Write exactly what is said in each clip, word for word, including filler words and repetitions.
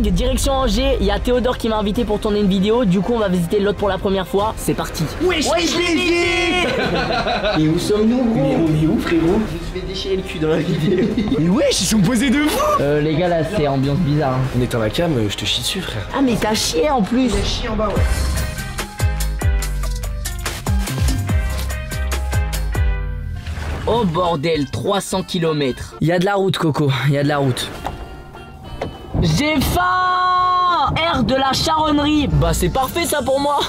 Dingue, direction Angers. Il y a Théodore qui m'a invité pour tourner une vidéo. Du coup, on va visiter le lot pour la première fois. C'est parti. Wesh, wesh, wesh. Et où sommes-nous, gros? Mais on est où, frérot? Je me fais déchirer le cul dans la vidéo. Mais wesh, ils sont posés de fou. Euh, les gars, là, c'est ambiance bizarre. Hein. On éteint la cam, je te chie dessus, frère. Ah, mais t'as chié en plus. J'ai chié en bas, ouais. Oh bordel, trois cents kilomètres. Il y a de la route, Coco, il y a de la route. J'ai faim. Air de la charonnerie. Bah c'est parfait ça pour moi.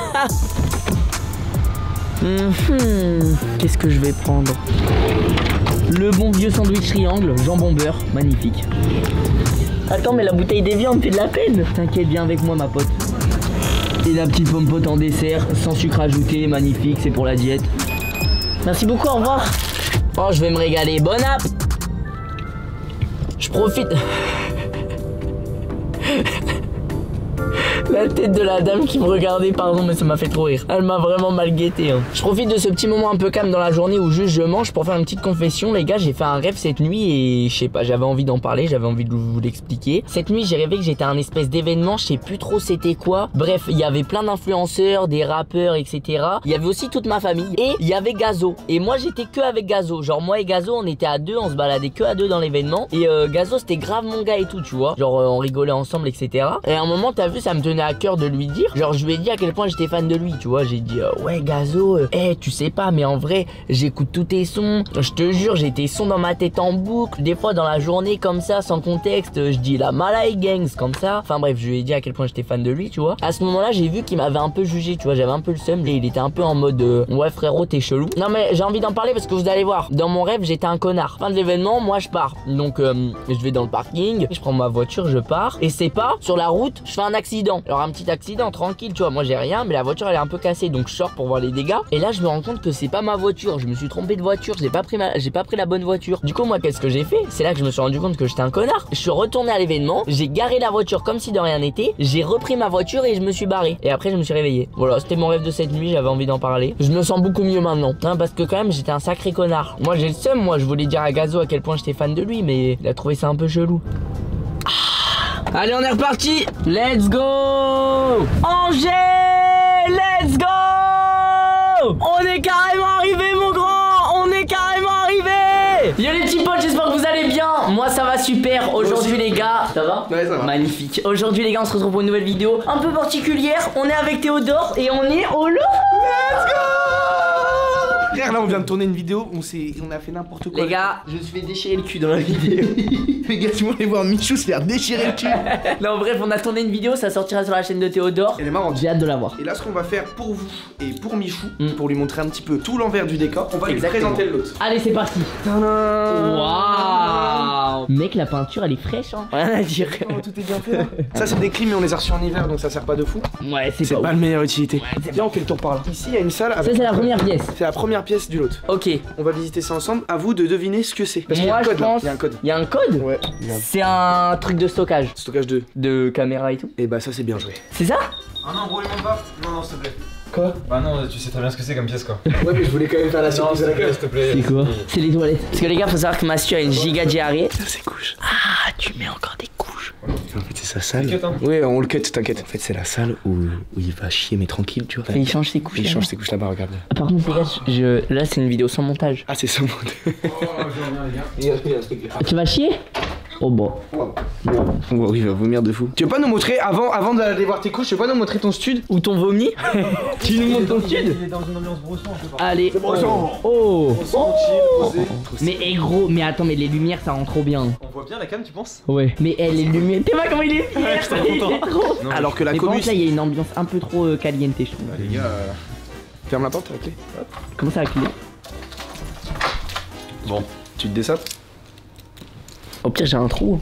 Mmh. Qu'est-ce que je vais prendre? Le bon vieux sandwich triangle, jambon beurre, magnifique. Attends, mais la bouteille d'Evian me fait de la peine. T'inquiète, viens avec moi ma pote. Et la petite pomme pote en dessert, sans sucre ajouté, magnifique, c'est pour la diète. Merci beaucoup, au revoir. Oh, je vais me régaler. Bon app. Je profite. La tête de la dame qui me regardait, pardon, mais ça m'a fait trop rire. Elle m'a vraiment mal guetté. Hein. Je profite de ce petit moment un peu calme dans la journée où juste je mange pour faire une petite confession. Les gars, j'ai fait un rêve cette nuit et je sais pas, j'avais envie d'en parler, j'avais envie de vous l'expliquer. Cette nuit, j'ai rêvé que j'étais à un espèce d'événement, je sais plus trop c'était quoi. Bref, il y avait plein d'influenceurs, des rappeurs, et cetera. Il y avait aussi toute ma famille et il y avait Gazo. Et moi, j'étais que avec Gazo. Genre, moi et Gazo, on était à deux, on se baladait que à deux dans l'événement. Et euh, Gazo, c'était grave mon gars et tout, tu vois. Genre, euh, on rigolait ensemble, et cetera. Et à un moment, t'as vu, ça me tenait à cœur de lui dire, genre je lui ai dit à quel point j'étais fan de lui, tu vois. J'ai dit euh, ouais Gazo, euh, hey, tu sais pas, mais en vrai j'écoute tous tes sons, je te jure j'ai tes sons dans ma tête en boucle, des fois dans la journée comme ça sans contexte, je dis la Malay Gangs comme ça. Enfin bref, je lui ai dit à quel point j'étais fan de lui, tu vois. À ce moment là j'ai vu qu'il m'avait un peu jugé, tu vois, j'avais un peu le seum et il était un peu en mode euh, ouais frérot t'es chelou. Non mais j'ai envie d'en parler parce que vous allez voir, dans mon rêve j'étais un connard. Fin de l'événement, moi je pars, donc euh, je vais dans le parking, je prends ma voiture, je pars et c'est pas sur la route, je fais un accident. Alors un petit accident tranquille, tu vois, moi j'ai rien, mais la voiture elle est un peu cassée, donc je sors pour voir les dégâts. Et là je me rends compte que c'est pas ma voiture, je me suis trompé de voiture, j'ai pas pris ma... j'ai pas pris la bonne voiture. Du coup moi qu'est-ce que j'ai fait? C'est là que je me suis rendu compte que j'étais un connard. Je suis retourné à l'événement, j'ai garé la voiture comme si de rien n'était, j'ai repris ma voiture et je me suis barré. Et après je me suis réveillé. Voilà, c'était mon rêve de cette nuit, j'avais envie d'en parler. Je me sens beaucoup mieux maintenant, hein, parce que quand même j'étais un sacré connard. Moi j'ai le seum, moi je voulais dire à Gazo à quel point j'étais fan de lui, mais il a trouvé ça un peu chelou. Allez, on est reparti. Let's go Angers. Let's go. On est carrément arrivé, mon grand. On est carrément arrivé. Yo les petits potes, j'espère que vous allez bien. Moi ça va super. Aujourd'hui les gars, ça va? Ouais, ça va. Magnifique. Aujourd'hui les gars, on se retrouve pour une nouvelle vidéo un peu particulière. On est avec Théodore et on est au lot. Let's go. Frère, là on vient de tourner une vidéo, on s'est, on a fait n'importe quoi. Les gars, je me suis fait déchirer le cul dans la vidéo. Les gars, tu voulais voir Michou se faire déchirer le cul. Non bref, on a tourné une vidéo, ça sortira sur la chaîne de Théodore. Elle est marrante. J'ai hâte de la voir. Et là, ce qu'on va faire pour vous et pour Michou, Mm. pour lui montrer un petit peu tout l'envers du décor, on va Exactement. lui présenter le lot. Allez, c'est parti. Waouh. Mec, la peinture elle est fraîche, hein. Rien à dire. Oh, tout est bien fait là. Ça c'est des clims mais on les a reçus en hiver donc ça sert pas de fou. Ouais, c'est C'est pas, pas ouf. la meilleure utilité. c'est Viens, on fait le tour par là. Ici il y a une salle Ça avec. c'est la première pièce. C'est la première pièce du lot. Ok. On va visiter ça ensemble. À vous de deviner ce que c'est. Parce qu'il y a Moi un je code là. pense. Il y a un code. Il y a un code. Ouais. il y a un C'est un truc de stockage. stockage de. De caméra et tout. Et bah ça c'est bien joué. C'est ça? Ah non, gros, lui monte pas. Non, non, s'il te plaît. Quoi? Bah non, tu sais très bien ce que c'est comme pièce quoi. Ouais mais je voulais quand même faire la Non, surprise s'il à te la plaît, classe. s'il te plaît. C'est quoi? C'est les toilettes. Parce que les gars, faut savoir que Mathieu a une giga diarrhée. Ça c'est couche. Ah, tu mets encore des couches. En fait c'est sa salle. Cut, hein. Ouais on le cut t'inquiète. En fait c'est la salle où, où il va chier mais tranquille tu vois. Et il change ses couches. Il là-bas. change ses couches là-bas regarde. Ah, par contre, les gars, je... là c'est une vidéo sans montage. Ah c'est ça mon. Oh, je reviens, les gars. Il y a un truc là. Tu vas chier? Oh bon. Oui il va vomir de fou. Tu veux pas nous montrer avant, avant d'aller voir tes couches, tu veux pas nous montrer ton stud? Ou ton vomi? Tu nous montres ton stud? Il est dans une ambiance brosson un peu partout. Allez. brossant. Oh. Oh. Posé. Mais eh gros, mais attends, mais les lumières ça rend trop bien. On voit bien la cam, tu penses? Ouais. Mais elle, les lumières. T'es pas comment il est fier. je suis trop Il est content. trop. Non, Alors que la Mais par commu. contre là, il y a une ambiance un peu trop euh, caliente, je trouve. Bah, les gars. euh, Ferme la porte la clé. Comment ça va cligner? Bon. Tu te dessapes? Au pire, j'ai un trou.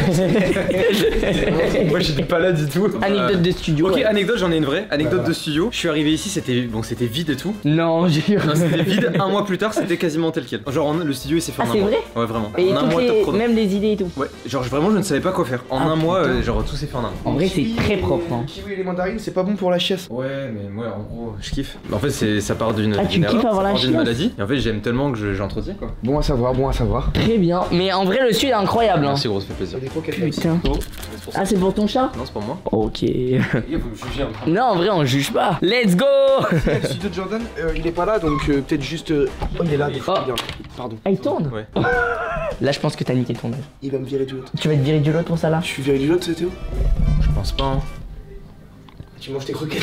Moi j'étais pas là du tout. Anecdote de studio. Ok, ouais. anecdote, j'en ai une vraie. Anecdote Voilà. de studio. Je suis arrivé ici, c'était bon, c'était vide et tout. Non, j'ai Non, c'était vide. Un mois plus tard, c'était quasiment tel quel. Genre, en- le studio il s'est fait Ah, en un c'est mois. vrai? Ouais, vraiment. Et en un toutes mois, top les... chrono. même les idées et tout. Ouais, genre vraiment, je ne savais pas quoi faire. En Ah, un mois, putain. euh, genre tout s'est fait en un mois. En vrai, c'est Kiwi très et- propre. Hein. Kiwi et les mandarines, c'est pas bon pour la chiasse. Ouais, mais moi en gros, je kiffe. En fait, c'est ça part d'une Ah, tu d'une kiffes erreur, avoir ça la part d'une chiasse? maladie. Et en fait, j'aime tellement que je- j'entretiens quoi. Bon à savoir, bon à savoir. Très bien. Mais en vrai, le sud est incroyable. incroyable hein. Merci gros, ça fait plaisir. Putain. Ah c'est pour ton chat? Non, c'est pour moi. Ok. Les gars, vous me jugez un peu. Non en vrai on juge pas. Let's go. Le studio de Jordan, euh, il est pas là donc euh, peut-être juste. Euh... Oh, il est là, des fois. Oh. Pardon. Ah il tourne? Ouais. Là je pense que t'as niqué ton rêve. Il va me virer du lot. Tu vas te virer du lot pour ça là? Je suis viré du lot, c'était où? Je pense pas. Hein. Tu manges tes croquettes.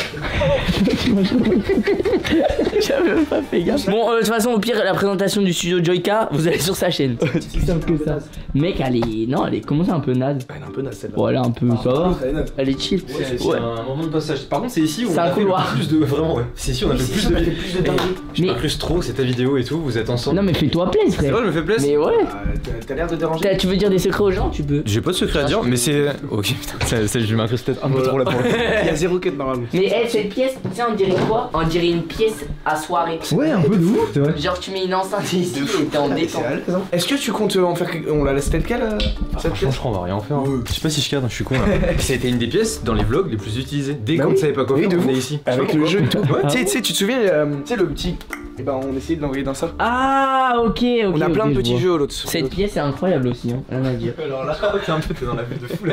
J'avais même pas fait gaffe. Bon, euh, de toute façon, au pire, la présentation du studio Joyka, vous allez sur sa chaîne. C'est simple que ça. Mec, elle est. Non, elle est. Comment ça, un peu naze? Elle est un peu naze celle-là. Bon, elle est un peu. Ça va. Elle est chill. Ouais, c'est Ouais. un moment de passage. Par contre, c'est ici où C'est on un a fait couloir. le plus de. Vraiment, ouais. C'est ici où on a fait le plus de. plus de dingueries. Je Mais- m'incruste trop, c'est ta vidéo et tout, vous êtes ensemble. Non, mais fais-toi plaisir, C'est vrai, frère. je me fais plaisir. Mais ouais. Ah, t'as- T'as l'air de déranger. T'as- Tu veux dire des secrets aux gens? Tu peux. J'ai pas de secret à dire, mais c'est. Ok, putain, ça, ça, je m'incruste peut-être un peu trop là pour le. Il y a zéro quête normalement. Mais hey, cette pièce, tu sais, on dirait quoi? On dirait une pièce à soirée. Ouais, un peu de ouf, c'est vrai. Genre, tu mets une enceinte ici et t'es en détente. Est-ce que tu comptes euh, en faire quelque- On la laisse telle quelle euh, cette Franchement, pièce? je crois, on va rien en faire. hein. Je sais pas si je cadre, je suis con là. C'était une des pièces dans les vlogs les plus utilisées. Dès Bah qu'on oui. ne savait pas quoi Oui, faire, de on ouf. venait ici. Avec Je sais le pas jeu et tout. pourquoi. Ouais, tu sais- tu sais, tu te souviens, euh, tu sais, le petit. Et ben, on essayait de l'envoyer dans ça. Ah, ok, ok. On a plein ok, de je petits vois. jeux l'autre. Cette pièce est incroyable aussi, hein. Rien à dire. Alors là, t'es un peu t'es dans la vue de fou là.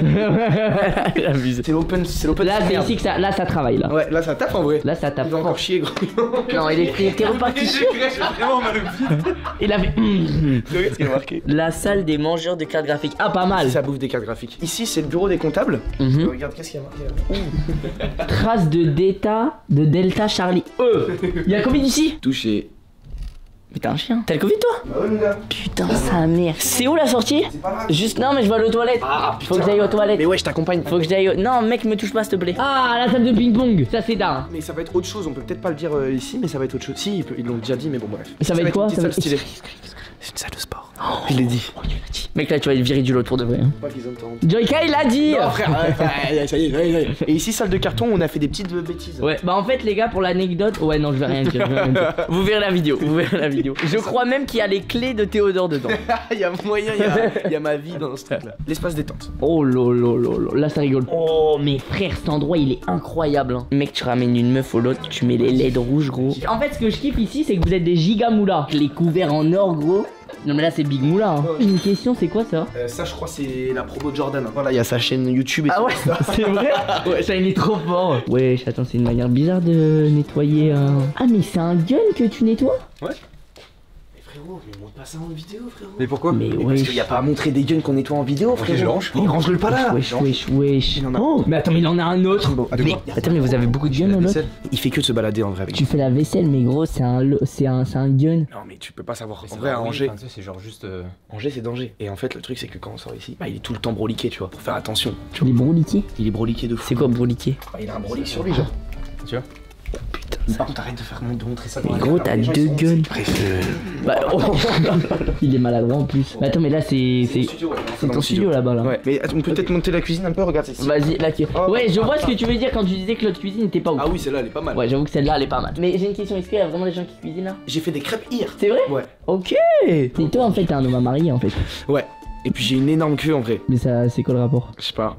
Abusé. C'est l'open, c'est l'open. Là, c'est merde. ici que ça, là, ça travaille là. Ouais, là ça tape en vrai. Là, ça tape Il va fort. encore chier, gros. Non, il est t'es reparti sûr. vraiment mal au pied. Il avait. Regarde ce qu'il a marqué. La salle des mangeurs de cartes graphiques. Ah, pas mal. Ça bouffe des cartes graphiques. Ici, c'est le bureau des comptables. Mhm. Regarde, qu'est-ce qu'il y a marqué là? Trace de Delta, de Delta Charlie. E. Il y a le Covid ici? Touché. Mais t'es un chien. T'as le Covid toi? Bah ouais, mon gars. Putain, sa mère. C'est où la sortie? C'est pas grave. Juste, non, mais je vais aller aux toilettes. Ah, Faut que j'aille aux toilettes. Mais ouais, je t'accompagne. Faut que j'aille au... Non, mec, me touche pas, s'il te plaît. Ah, la salle de ping-pong. Ça, c'est dingue. Mais ça va être autre chose, on peut peut-être pas le dire euh, ici, mais ça va être autre chose. Si, ils, peut- ils l'ont déjà dit, mais bon, bref. Ça va être quoi? une petite Ça va salle être- stylée. C'est une salle de sport. Je l'ai dit. Oh, tu l'as dit. Mec, là, tu vas être viré du lot pour de vrai. Hein. Pas qu'ils entendent. Joyka, il a dit. Non, frère, ouais, ouais, ça y est, ça y est, ça y est. Et ici, salle de carton, on a fait des petites euh, bêtises. Ouais, bah en fait les gars pour l'anecdote, ouais non je vais rien dire, je vais rien dire. Vous verrez la vidéo, vous verrez la vidéo. Je crois même qu'il y a les clés de Théodore dedans. Il y a moyen, il y a, il y a ma vie dans ce truc là. L'espace détente. Oh lolo lolo, là ça rigole. Oh mais frère cet endroit il est incroyable hein. Mec tu ramènes une meuf au lot, tu mets les L E D rouges gros. En fait ce que je kiffe ici c'est que vous êtes des giga moulas. Les couverts en or gros. Non mais là c'est Big Moula hein. Une question c'est quoi ça? Euh, ça, je crois, c'est la promo de Jordan. Voilà, il y a sa chaîne YouTube et Ah tout. ouais c'est vrai? Ouais ça il est trop fort. Ouais attends c'est une manière bizarre de nettoyer un... Ah mais c'est un gun que tu nettoies? Ouais. Mais frérot, mais montre pas ça en vidéo, frérot. Mais pourquoi? Mais Mais ouais. parce qu'il y a pas à montrer des guns qu'on nettoie en vidéo, frérot. je le range. Mais range-le pas là. Wesh wesh wesh. Il en a- Oh mais attends mais il en a un autre. Bon, Mais attends mais vous avez beaucoup de guns La au lot? vaisselle. Il fait que de se balader en vrai avec. Tu fais la vaisselle mais gros c'est un lo- c'est un c'est un gun. Non, mais tu peux pas savoir. Mais En c'est vrai, à oui, Angers, enfin, tu sais, c'est genre juste. euh, Angers, c'est danger. Et en fait, le truc, c'est que quand on sort ici, bah, il est tout le temps broliqué, tu vois. Pour faire attention. Les broliqués? Il est broliqué de fou. C'est quoi broliqué? Bah, il a un brolique sur lui, genre. Tu vois? Putain, par contre, arrête de faire mon de montrer ça. dans Mais la gros caméra, t'as les gens, deux ils sont- guns. Bref, euh, Bah oh. Il est maladroit en plus. Mais attends mais là c'est c'est studio, ouais. c'est Dans ton le studio là-bas là. Ouais, mais attends, on peut peut-être monter la cuisine un peu, regarde, c'est ici. Vas-y là qui... Oh. Ouais je vois ce que tu veux dire quand tu disais que l'autre cuisine était pas ouf. Ah oui, celle-là, elle est pas mal. Ouais j'avoue que celle-là elle est pas mal. Mais j'ai une question, est-ce qu'il y a vraiment des gens qui cuisinent là? J'ai fait des crêpes hier. C'est vrai? Ouais. Ok. Et toi en fait t'es un homme à marier en fait. Ouais. Et puis j'ai une énorme queue en vrai. Mais ça c'est quoi le rapport? Je sais pas.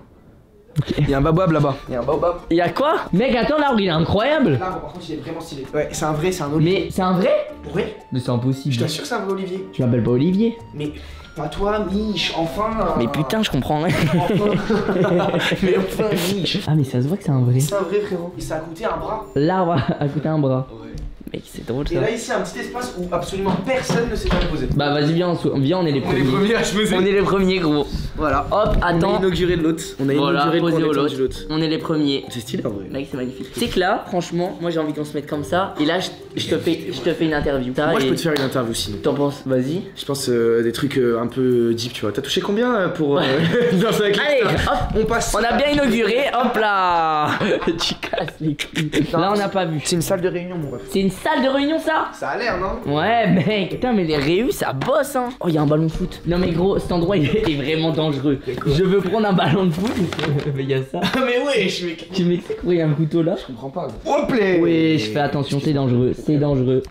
Il y a un baobab là-bas. Il y a un baobab. Il y a quoi? Mec attends l'arbre il est incroyable. Là, par contre, il est vraiment stylé. Ouais, c'est un vrai, c'est un olivier. Mais c'est un vrai? Ouais. Mais c'est impossible. Je t'assure que c'est un vrai olivier. Tu m'appelles pas Olivier? Mais pas toi, Mich, enfin. Mais putain je comprends rien. Enfin. Mais enfin, Mich. Ah mais ça se voit que c'est un vrai. C'est un vrai frérot. Et ça a coûté un bras. L'arbre a coûté un bras. Ouais. Mec c'est drôle Et ça. là, ici, un petit espace où absolument personne ne s'est jamais posé. Bah vas-y viens on, se- viens on est les On est les premiers. premiers à se poser. On est les premiers gros. Voilà. Hop On a attends. inauguré le lot. On a Voilà inauguré le posé point au détente lot. du lot. On est les premiers. C'est stylé en vrai. Mec c'est magnifique. Tu sais que là franchement moi j'ai envie qu'on se mette comme ça. Et là je, je te fais je te fais une interview. Moi, je Et peux te faire une interview sinon. T'en penses? Vas-y. Je pense euh, des trucs euh, un peu deep, tu vois. T'as touché combien euh, pour. euh, danser avec les Allez stars hop. On passe. On a bien inauguré, hop là. Tu casses les couilles. Là on n'a pas vu. C'est une salle de réunion, mon ref. C'est une salle de réunion ça? Ça a l'air, non? Ouais mec, putain mais les réus ça bosse hein. Oh il y a un ballon de foot. Non mais gros cet endroit il est vraiment dangereux. Je veux prendre un ballon de foot. Mais il y a ça. Mais wesh, mec. Tu m'expliques pourquoi il y a un couteau là? Je comprends pas. Hop là. Oui je fais attention, c'est dangereux, c'est dangereux.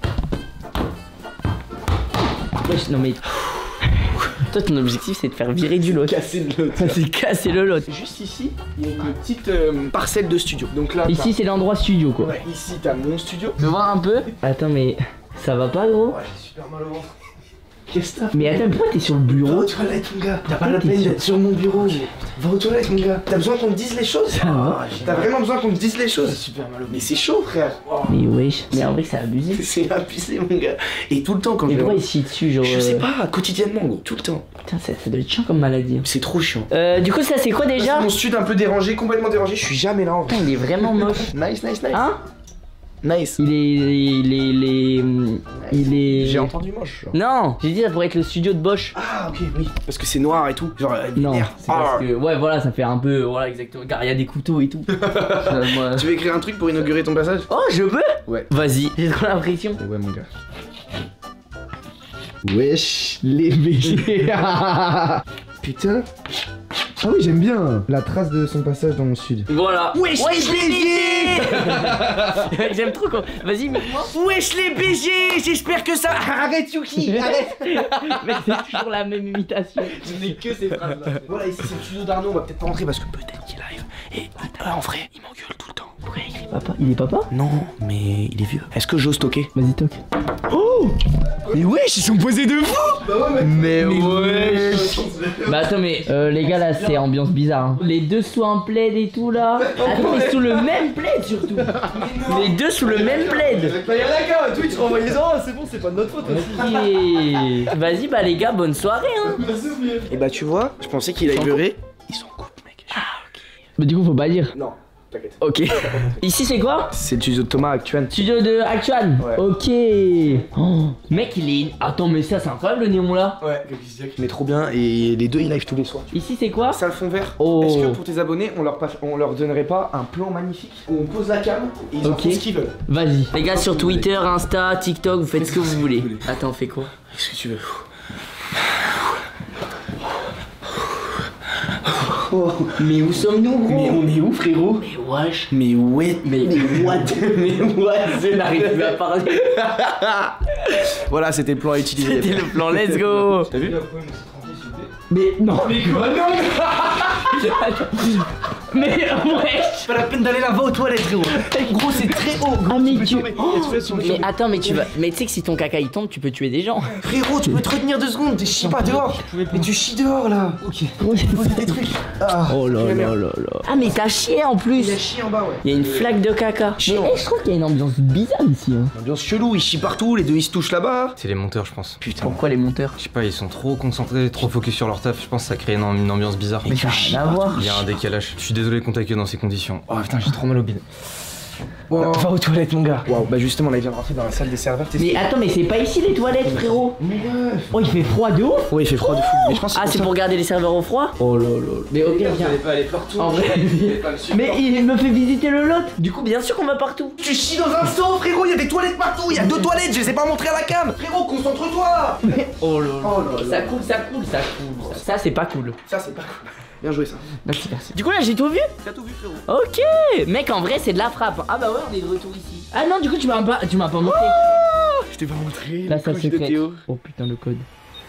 Wesh non mais... Toi ton objectif c'est de faire virer du lot. Casser le lot. C'est casser le lot. Juste ici, il y a une petite euh, parcelle de studio. Donc là, Ici c'est l'endroit studio t'as- quoi. ouais, ici t'as mon studio. Tu veux voir un peu? Attends mais ça va pas gros? Ouais, j'ai super mal au ventre. Qu'est-ce que t'as? Mais attends, pourquoi t'es sur le Va bureau? aux toilettes, mon gars. T'as pas la peine d'être sur mon bureau. Va aux toilettes, mon gars. T'as besoin qu'on te dise les choses? Ça va. T'as vraiment besoin qu'on te dise les choses? Super mal au Mais c'est chaud, frère. Mais wesh, mais en vrai, c'est abusé. C'est abusé, mon gars. Et tout le temps, quand Mais je pourquoi il se chie dessus, genre. Je sais euh, pas, quotidiennement, gros. Tout le temps. Putain, ça, ça doit être chiant comme maladie. C'est trop chiant. Euh, du coup, ça, c'est quoi déjà? C'est mon stud un peu dérangé, complètement dérangé. Je suis jamais là en vrai. Putain, il est vraiment moche. Nice, nice, nice. Hein? Nice. Il est. Il est. Il est. Il est. J'ai entendu moche. Genre. Non, j'ai dit ça pourrait être le studio de Bosch. Ah, ok, oui. Parce que c'est noir et tout. Genre, euh, Non, lumière. c'est parce que. Ouais, voilà, ça fait un peu. Voilà, exactement. Car il y a des couteaux et tout. Ça, moi- Tu veux écrire un truc pour inaugurer ton passage? Oh, je peux? Ouais. Vas-y, j'ai trop l'impression. Ouais, mon gars. Wesh, les B G. Putain. Ah oui, j'aime bien la trace de son passage dans mon sud. Voilà. Wesh, les B G. J'aime trop quand. Vas-y, mets-moi. Wesh, les B G. J'espère que ça. Arrête, Yuki, arrête. Mais c'est toujours la même imitation. Je n'ai que ces phrases-là. Voilà, ici c'est le studio d'Arnaud. On va peut-être pas rentrer parce que peut-être qu'il arrive. Et euh, en vrai, il m'engueule tout le temps. Pourquoi il écrit papa? Il est papa? Non, mais il est vieux. Est-ce que j'ose toquer? Vas-y, toque. Oh. Mais wesh, ils sont posés de fou. Bah ouais, mais, mais wesh. Bah attends, mais euh, les gars là, c'est ambiance bizarre. Hein. Les deux sous un plaid et tout là. Attends, mais sous le même plaid surtout. Les deux sous le même plaid. Bah y'a la gars, Twitch, renvoyez-en, c'est bon, c'est pas de notre faute. Ok. Vas-y, bah les gars, bonne soirée. Hein. Et bah tu vois, je pensais qu'il allait pleurer. Ils sont coupés, mec. Ah, ok. Bah du coup, faut pas dire. Non, t'inquiète. Ok. Ici, c'est quoi? C'est le studio de Thomas Actuan. Studio de Actuan. Ouais. Ok. Oh, mec, il est. Attends, mais ça, c'est incroyable le néon là. Ouais, mais trop bien. Et les deux, ils live tous les soirs. Ici, c'est quoi? Ça le fond vert. Oh. Est-ce que pour tes abonnés, on leur, passe- on leur donnerait pas un plan magnifique où on pose la cam et ils en Ok. font ce qu'ils veulent? Vas-y. Les gars, sur Twitter, Insta, TikTok, vous faites ce que vous voulez. Attends, fais quoi? Qu'est-ce que tu veux? Mais où sommes-nous, gros? Mais on est où, frérot? Mais wesh. Mais ouais, Mais, mais what? Mais what? Je n'arrive plus à parler. Voilà, c'était le plan à utiliser. C'était le plan, let's go. T'as vu? Mais non. Mais quoi? Non. Mais wesh. Pas la peine d'aller là-bas aux toilettes, frérot. Gros, c'est très haut. Ah mais tu... Oh, Mais attends, mais tu vas... Mais tu sais que si ton caca il tombe, tu peux tuer des gens. Frérot, tu peux te retenir deux secondes, tu chies pas dehors. Mais tu chies dehors là. Ok. Poser des trucs. Ah. Oh là là là là. Ah mais t'as chié en plus. Il a chié en bas, ouais. Il y a une flaque de caca. Mais Chiant. hey, je trouve qu'il y a une ambiance bizarre ici. Hein. Ambiance chelou, ils chient partout, les deux ils se touchent là-bas. C'est les monteurs, je pense. Putain. Pourquoi les monteurs? Je sais pas, ils sont trop concentrés, trop focus sur leur taf. Je pense que ça crée une, une ambiance bizarre. Mais ça n'a rien à voir. Il y a un décalage. Je suis désolé de contacter dans ces conditions. Oh putain, j'ai trop mal au bide. Wow. Va aux toilettes, mon gars. Waouh, bah justement, là il vient de rentrer dans la salle des serveurs. t'es- Mais attends, mais c'est pas ici les toilettes, frérot. Mais meuf. Oh, il fait froid de ouf. Ouais, il fait froid de fou. Mais je pense que Ah, c'est pour garder les serveurs au froid? Oh là là. Mais ok, viens. pas aller partout. En vrai. Mais il me fait visiter le lot. Du coup, bien sûr qu'on va partout. Tu chies dans un seau, frérot, il y a des toilettes partout, il y a deux toilettes, je les ai pas montrées à la cam. Frérot, concentre-toi. Oh là Oh là là. Ça coule, ça coule, ça coule. Ça, c'est pas cool. Ça, c'est pas cool. Bien joué, ça. Merci, merci. Du coup, là, j'ai tout vu. T'as tout vu, frérot? Ok. Mec, en vrai, c'est de la frappe. Ah bah ouais, on est de retour ici. Ah non, du coup, tu m'as pas, tu m'as pas montré. Je t'ai pas montré. La le salle couche de secrète. Théo. Oh putain, le code.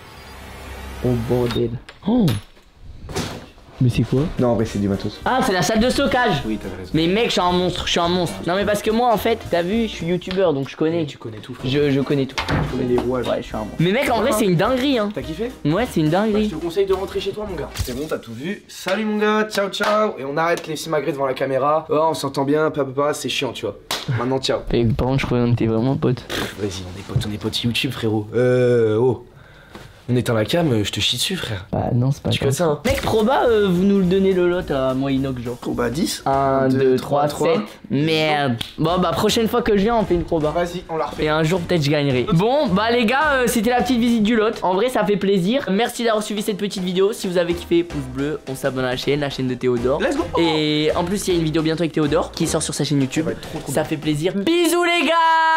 Oh bordel. Oh. Mais c'est quoi? Non, en vrai, c'est du matos. Ah, c'est la salle de stockage. Oui, t'avais raison. Mais mec, je suis un monstre, je suis un monstre. Non mais parce que moi en fait, t'as vu, je suis youtubeur donc je connais. Tu connais tout, frérot. Je, je connais tout. Tu connais les rouages. Ouais, je suis un monstre. Mais mec, en vrai, c'est une dinguerie hein. T'as kiffé? Ouais, c'est une Bah, je dinguerie. te conseille de rentrer chez toi, mon gars. C'est bon, t'as tout vu. Salut, mon gars. Ciao, ciao. Et on arrête les simagrées devant la caméra. Oh, on s'entend bien, papa, papa, c'est chiant, tu vois. Maintenant, ciao. Et par contre, je croyais qu'on était vraiment potes. Pff, Vas-y, on est potes, on est potes YouTube, frérot. Euh, oh. On éteint la cam, je te chie dessus, frère. Bah non, c'est pas Tu comme que ça, hein. Mec, Proba, euh, vous nous le donnez le lot à moi Inox genre. Oh, bah, dix. un, deux, trois, sept. Merde. Bon bah prochaine fois que je viens, on fait une Proba. Vas-y, on la refait. Et un jour peut-être je gagnerai. Bon bah les gars, euh, c'était la petite visite du lot. En vrai ça fait plaisir. Merci d'avoir suivi cette petite vidéo. Si vous avez kiffé, pouce bleu, on s'abonne à la chaîne, la chaîne de Théodore. Let's go. Et en plus il y a une vidéo bientôt avec Théodore qui sort sur sa chaîne YouTube. Ça va être trop, trop Ça fait plaisir. Bisous les gars.